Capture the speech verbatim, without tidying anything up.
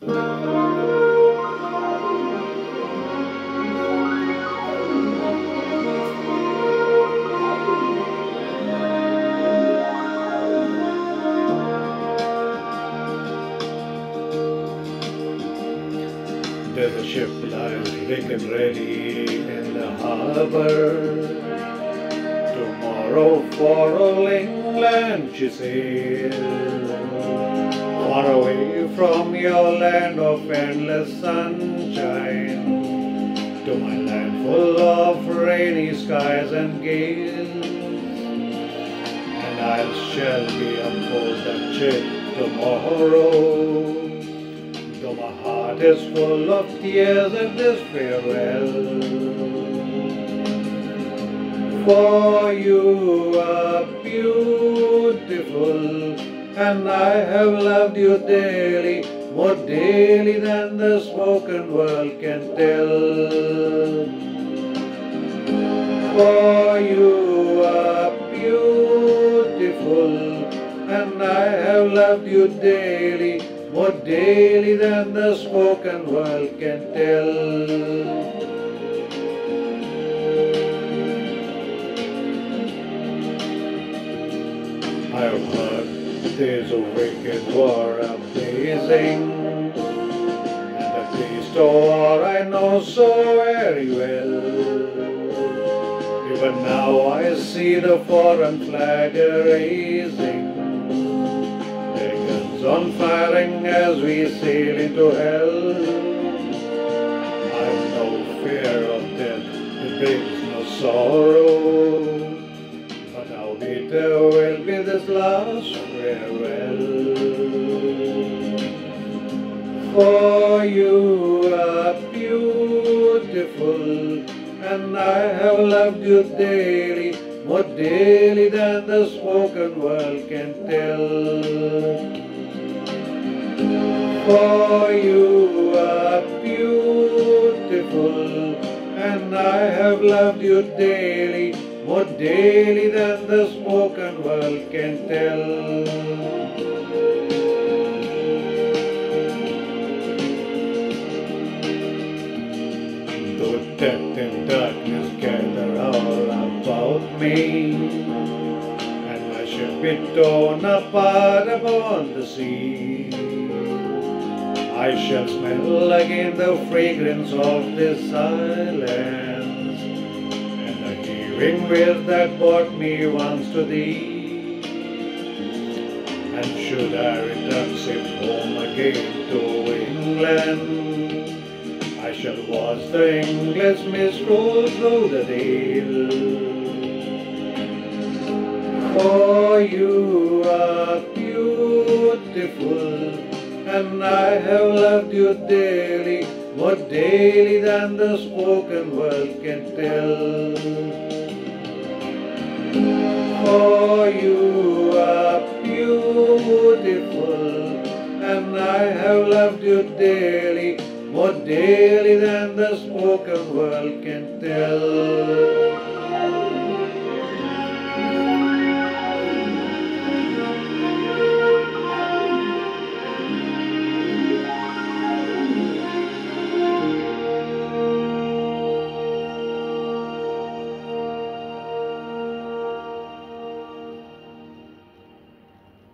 There's a ship lies rigged and ready in the harbor. Tomorrow for old England she sails, far away from your land of endless sunshine, to my land full of rainy skies and gales. And I shall be aboard that ship tomorrow, though my heart is full of tears at this farewell. For you are beautiful, and I have loved you dearly, more dearly than the spoken word can tell. For you are beautiful, and I have loved you dearly, more dearly than the spoken word can tell. I've heard there's a wicked war blazing, and the taste of war I know so very well. Even now I see the foreign flag raising, their guns on firing as we sail into hell. I've no fear of death, it brings no sorrow, but albeit there will be this last farewell. For you are beautiful, and I have loved you dearly, more dearly than the spoken word can tell. For you are beautiful, and I have loved you dearly, more dearly than the spoken word can tell. Though death and darkness gather all about me, and my ship be torn apart upon the sea, I shall smell again the fragrance of this island, and the heaving wave that brought me once to thee. And should I return safe home again to England, I shall watch the English mist roll through the dale. For you are beautiful, and I have loved you dearly, more dearly than the spoken word can tell. For you are beautiful, and I have loved you dearly, more dearly than the spoken word